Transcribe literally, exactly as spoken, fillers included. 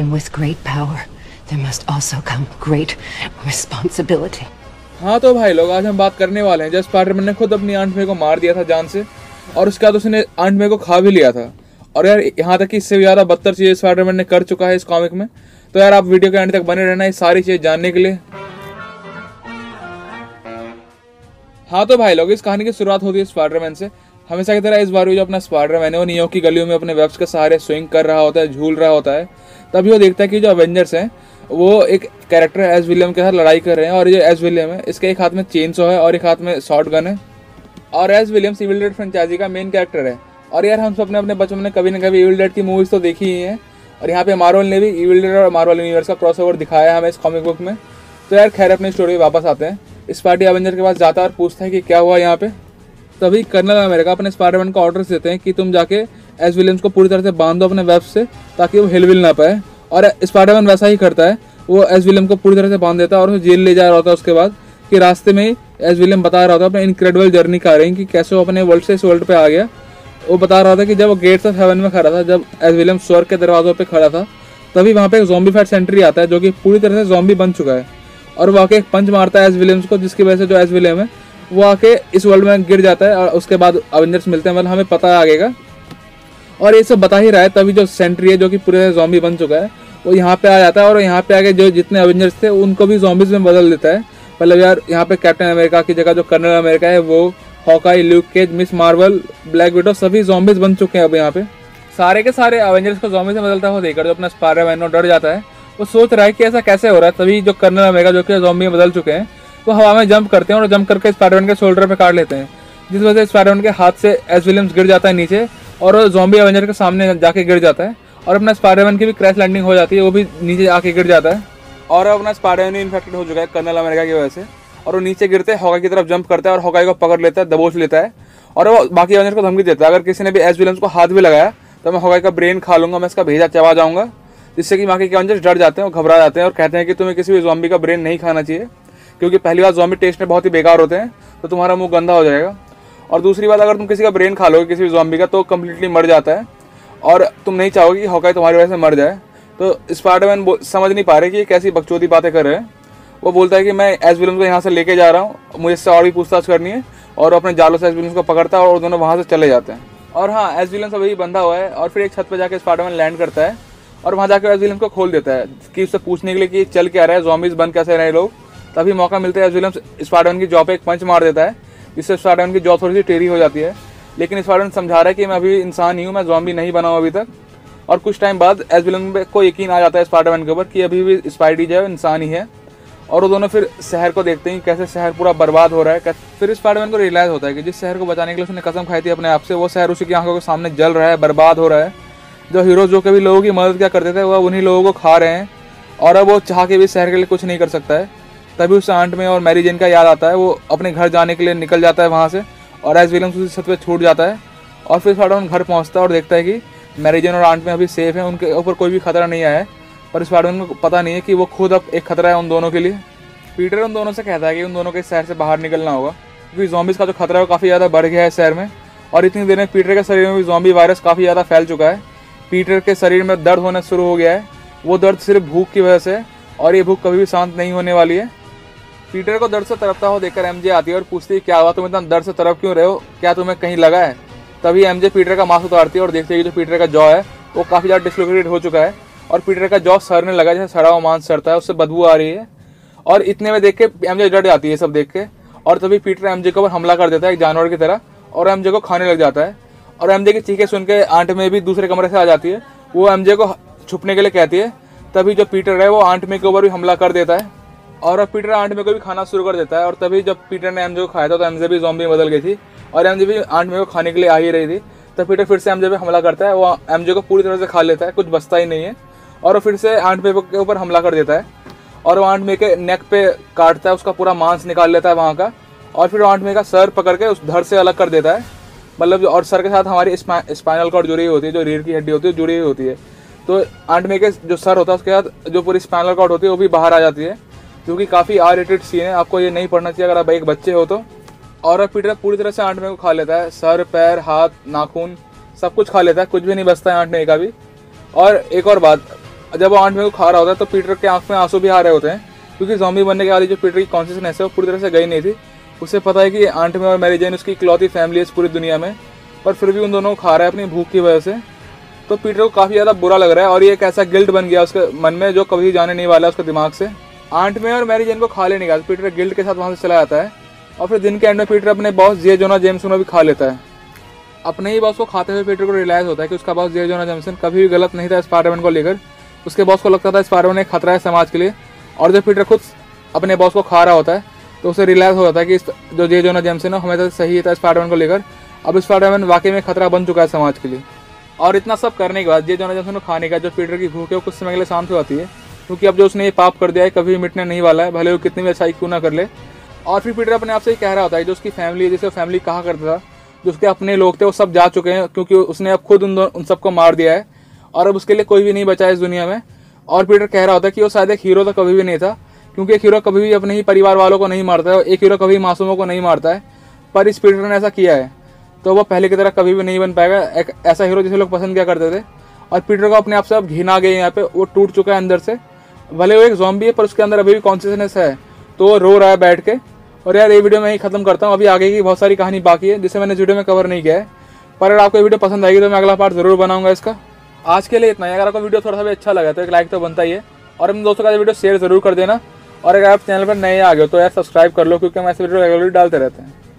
And with great power, there must also come great responsibility. हाँ तो भाई लोग, आज हम बात करने वाले हैं जब स्पाइडरमैन ने खुद अपनी आंट मे को मार दिया था जान से, और उसके बाद उसने आंट मे को खा भी लिया था। और यार यहाँ तक कि इससे भी ज़्यादा बदतर चीज़ स्पाइडरमैन ने कर चुका है इस कॉमिक में। तो यार आप वीडियो के एंड तक बने रहना ये सारी चीज़ जानने के लिए। हाँ तो भाई लोग, इस कहानी की शुरुआत होती है स्पाइडरमैन से। हमेशा की तरह इस बार भी जो अपना स्पाइडरमैन है वो न्यूयॉर्क की गलियों में अपने वेब्स के सहारे स्विंग कर रहा होता है, झूल रहा होता है। तभी वो देखता है कि जो अवेंजर्स हैं वो एक कैरेक्टर एज विलियम के साथ लड़ाई कर रहे हैं। और ये एज विलियम है, इसके एक हाथ में चेन सॉ है और एक हाथ में शॉर्ट गन है। और Ash William Evil Dead franchise का मेन कैरेक्टर है। और यार हम सब ने अपने बचपन में कभी ना कभी इविल डेड की मूवीज तो देखी ही हैं। और यहाँ पे मार्वल ने भी इविल डेड और मार्वल यूनिवर्स का क्रॉसओवर दिखाया है हमें इस कॉमिक बुक में। तो यार खैर अपनी स्टोरी वापस आते हैं। स्पाइडी एवेंजर के पास जाता है और पूछता है कि क्या हुआ यहाँ पे। तभी कर्नल अमेरिका अपने स्पाइडरमैन को ऑर्डर्स देते हैं कि तुम जाके एज विलियम्स को पूरी तरह से बांध दो अपने वेब से, ताकि वो हिलविल ना पाए। और स्पाइडरमैन वैसा ही करता है, वो एज विलियम को पूरी तरह से बांध देता है और उसे जेल ले जा रहा होता है। उसके बाद कि रास्ते में ही एज विलियम बता रहा होता है अपने इनक्रेडिबल जर्नी का रही कि कैसे वो अपने वर्ल्ड से इस वर्ल्ड पे आ गया। वो बता रहा था कि जब वो गेट्स ऑफ हेवन में खड़ा था, जब एज विलियम स्वर्ग के दरवाजों पे खड़ा था, तभी वहाँ पे एक ज़ॉम्बी फाइट सेंट्री आता है जो कि पूरी तरह से ज़ॉम्बी बन चुका है। और वो आके एक पंच मारता है एज विलियम्स को, जिसकी वजह से जो एज विलियम है वो आके इस वर्ल्ड में गिर जाता है। और उसके बाद अवेंजर्स मिलते हैं, मतलब हमें पता आगेगा। और ये सब बता ही रहा है, तभी जो सेंट्री है जो कि पूरे ज़ॉम्बी बन चुका है वो यहाँ पे आ जाता है। और यहाँ पे आके जो जितने अवेंजर्स थे उनको भी ज़ॉम्बीज में बदल देता है। मतलब यार यहाँ पे कैप्टन अमेरिका की जगह जो कर्नल अमेरिका है वो, Hawkeye, Luke Cage, Miss Marvel, Black Widow सभी ज़ॉम्बीज बन चुके हैं अब यहाँ पे। सारे के सारे अवेंजर्स को ज़ॉम्बी से बदलता हुआ देखकर जो अपना स्पाइडरमैन डर जाता है। वो सोच रहा है कि ऐसा कैसे हो रहा है। तभी जो कर्नल अमेरिका जो कि ज़ॉम्बी में बदल चुके हैं वो हवा में जंप करते हैं और जंप करके स्पाइडरमैन के शोल्डर पे काट लेते हैं, जिस वजह से स्पाइडरमैन के हाथ से एज विलियम्स गिर जाता है नीचे और ज़ॉम्बी अवेंजर के सामने जाके गिर जाता है। और अपना स्पाइडरमैन की भी क्रैश लैंडिंग हो जाती है, वो भी नीचे आके गिर जाता है। और अपना स्पाइडरमैन इन्फेक्टेड हो चुका है कर्नल अमेरिका की वजह से। और वो नीचे गिरते हैं, हॉकाई की तरफ जंप करता है और हॉकाई को पकड़ लेता है, दबोच लेता है। और वो बाकी अवेंजर को धमकी देता है, अगर किसी ने भी एज विलियम्स को हाथ भी लगाया तो मैं हॉकाई का ब्रेन खा लूंगा, मैं इसका भेजा चबा जाऊंगा। जिससे कि बाकी के अवेंजर्स डर जाते हैं और घबरा जाते हैं और कहते हैं कि तुम्हें किसी भी ज़ॉम्बी का ब्रेन नहीं खाना चाहिए, क्योंकि पहली बात ज़ॉम्बी टेस्ट में बहुत ही बेकार होते हैं, तो तुम्हारा मुंह गंदा हो जाएगा। और दूसरी बात, अगर तुम किसी का ब्रेन खा लोगे किसी भी ज़ॉम्बी का तो कम्प्लीटली मर जाता है और तुम नहीं चाहोगे कि हॉकाई तुम्हारी वजह से मर जाए। तो स्पाइडरमैन समझ नहीं पा रहे कि ये कैसी बकचोदी बातें कर रहे हैं। वो बोलता है कि मैं एज विलियम्स को यहाँ से लेके जा रहा हूँ, मुझे इससे और भी पूछताछ करनी है। और अपने जालों से एज विलियम्स को पकड़ता है और दोनों वहाँ से चले जाते हैं। और हाँ, एज विलियम्स अभी बंधा हुआ है और फिर एक छत पर जाकर स्पाइडरमैन लैंड करता है और वहाँ जाकर एज विलियम्स को खोल देता है कि उससे पूछने के लिए कि चल क्या रहा है, ज़ॉम्बीज बन कैसे रहे लोग। तभी मौका मिलता है एज विलियम्स स्पाइडरमैन की जॉ पे एक पंच मार देता है, जिससे स्पाइडरमैन की जॉ थोड़ी सी टेढ़ी हो जाती है। लेकिन स्पाइडरमैन समझा रहा है कि मैं अभी इंसान ही हूँ, मैं ज़ॉम्बी नहीं बना हूँ अभी तक। और कुछ टाइम बाद एज विलियम को यकीन आ जाता है स्पाइडरमैन के ऊपर कि अभी भी स्पाइडी जो है इंसान ही है। और वो दोनों फिर शहर को देखते हैं कैसे शहर पूरा बर्बाद हो रहा है। फिर स्पाइडरमैन को रियलाइज होता है कि जिस शहर को बचाने के लिए उसने कसम खाई थी अपने आप से, वो शहर उसी की आंखों के सामने जल रहा है, बर्बाद हो रहा है। जो हीरोज जो कभी लोगों की मदद क्या करते थे वो उन्हीं लोगों को खा रहे हैं। और अब वो चाह के भी शहर के लिए कुछ नहीं कर सकता है। तभी उस आंट में और मैरी जेन का याद आता है, वो अपने घर जाने के लिए निकल जाता है वहाँ से और एज विलियम्स उसी छत पे छूट जाता है। और फिर स्पाइडरमैन घर पहुँचता है और देखता है कि मैरी जेन और आंट में अभी सेफ है, उनके ऊपर कोई भी खतरा नहीं आया है। पर स्पाइडरमैन को पता नहीं है कि वो खुद अब एक खतरा है उन दोनों के लिए। पीटर उन दोनों से कहता है कि उन दोनों के शहर से बाहर निकलना होगा, क्योंकि ज़ॉम्बीज़ का जो खतरा है वो काफ़ी ज़्यादा बढ़ गया है शहर में। और इतनी देर में पीटर के शरीर में भी ज़ॉम्बी वायरस काफ़ी ज़्यादा फैल चुका है। पीटर के शरीर में दर्द होना शुरू हो गया है, वो दर्द सिर्फ भूख की वजह से, और ये भूख कभी भी शांत नहीं होने वाली है। पीटर को दर्द से तड़पता हुआ देखकर एमजे आती है और पूछती है क्या हुआ, तुम इतना दर्द से तड़प क्यों रहे हो, क्या तुम्हें कहीं लगा है। तभी एमजे पीटर का मास्क उतारती है और देखती है कि जो पीटर का जॉ है वो काफ़ी ज़्यादा डिसलोकेटेड हो चुका है और पीटर का जॉ सड़ने लगा, जैसे सड़ा हुआ मांस सड़ता है, उससे बदबू आ रही है। और इतने में देख के एमजे डर जाती है सब देख के। और तभी पीटर एमजे के ऊपर हमला कर देता है एक जानवर की तरह और एमजे को खाने लग जाता है। और एमजे की चीखें सुन के आंट में भी दूसरे कमरे से आ जाती है, वो एमजे को छुपने के लिए कहती है। तभी जो पीटर है वो आंट में के ऊपर भी हमला कर देता है और अब पीटर आंट में को भी खाना शुरू कर देता है। और तभी जब पीटर ने एमजे को खाया था तो एमजे भी ज़ॉम्बी में बदल गई थी और एमजे भी आंट में को खाने के लिए आ ही रही थी। तब पीटर फिर से एमजे पे हमला करता है, वो एमजे को पूरी तरह से खा लेता है, कुछ बचता ही नहीं है। और वो फिर से आंट में के ऊपर हमला कर देता है और वो आंट में के नेक पे काटता है, उसका पूरा मांस निकाल लेता है वहाँ का। और फिर आंट में का सर पकड़ के उस धड़ से अलग कर देता है, मतलब और सर के साथ हमारी स्पाइनल कॉर्ड जुड़ी हुई होती है, जो रीढ़ की हड्डी होती है जुड़ी हुई होती है। तो आंट में के जो सर होता है उसके साथ जो पूरी स्पाइनल कॉर्ड होती है वो भी बाहर आ जाती है, जो कि काफ़ी आर रेटेड सीन है, आपको ये नहीं पढ़ना चाहिए अगर आप एक बच्चे हो तो। और पीटर पूरी तरह से आंट में को खा लेता है, सर, पैर, हाथ, नाखून सब कुछ खा लेता है, कुछ भी नहीं बचता है आंट में का भी। और एक और बात, जब वो आंट मे को खा रहा होता है तो पीटर के आंख में आंसू भी आ रहे होते हैं, क्योंकि ज़ॉम्बी बनने के बाद जो पीटर की कॉन्शियसनेस है वो पूरी तरह से गई नहीं थी। उसे पता है कि आंट मे और मैरी जेन उसकी इकलौती फैमिली है इस पूरी दुनिया में, पर फिर भी उन दोनों को खा रहा है अपनी भूख की वजह से। तो पीटर को काफ़ी ज़्यादा बुरा लग रहा है और ये एक ऐसा गिल्ट बन गया उसके मन में जो कभी जाने नहीं वाला उसके दिमाग से। आंट मे और मैरी जेन को खा लेने के बाद पीटर गिल्ट के साथ वहाँ से चला जाता है और फिर दिन के एंड में पीटर अपने बॉस जे जोना जेम्सन को भी खा लेता है। अपने ही बॉस को खाते हुए पीटर को रियलाइज़ होता है कि उसका बॉस जे जोना जेम्सन कभी भी गलत नहीं था स्पाइडरमैन को लेकर। उसके बॉस को लगता था स्पाइडरमैन एक खतरा है समाज के लिए, और जब पीटर खुद अपने बॉस को खा रहा होता है तो उसे रियलाइज़ हो जाता है कि जो जे जोना जेम्सन है हमेशा सही था स्पाइडरमैन को लेकर। अब स्पाइडरमैन वाकई में खतरा बन चुका है समाज के लिए। और इतना सब करने के बाद जे जोना जेम्सन को खाने का जो पीटर की भूख है वो कुछ समय के लिए शांत हो जाती है, क्योंकि अब जो उसने ये पाप कर दिया है कभी मिटने नहीं वाला है, भले वो कितनी भी अच्छाई क्यों ना कर ले। और फिर पीटर अपने आप से ही कह रहा होता है जो उसकी फैमिली है, जिसे फैमिली कहा करता था, जो उसके अपने लोग थे वो सब जा चुके हैं, क्योंकि उसने अब खुद उन उन सबको मार दिया है और अब उसके लिए कोई भी नहीं बचा है इस दुनिया में। और पीटर कह रहा होता है कि वो शायद एक हीरो तो कभी भी नहीं था, क्योंकि एक हीरो कभी भी अपने ही परिवार वालों को नहीं मारता है, एक हीरो कभी मासूमों को नहीं मारता है, पर इस पीटर ने ऐसा किया है तो वो पहले की तरह कभी भी नहीं बन पाएगा एक ऐसा हीरो जिसे लोग पसंद किया करते थे। और पीटर को अपने आप से अब घिन आ गई, यहाँ पे वो टूट चुका है अंदर से। भले वो एक ज़ॉम्बी है पर उसके अंदर अभी भी कॉन्शियसनेस है, तो वो रो रहा है बैठ के। और यार ये वीडियो मैं ही खत्म करता हूँ, अभी आगे की बहुत सारी कहानी बाकी है जिसे मैंने इस वीडियो में कवर नहीं किया है, पर अगर आपको ये वीडियो पसंद आएगी तो मैं अगला पार्ट जरूर बनाऊंगा इसका। आज के लिए इतना ही। अगर आपको वीडियो थोड़ा सा भी अच्छा लगा तो एक लाइक तो बनता ही है, और अपने दोस्तों का वीडियो शेयर जरूर कर देना। और अगर आप चैनल पर नए आ गए हो तो यार सब्सक्राइब कर लो, क्योंकि हम ऐसे वीडियो रेगुलरली डालते रहते हैं।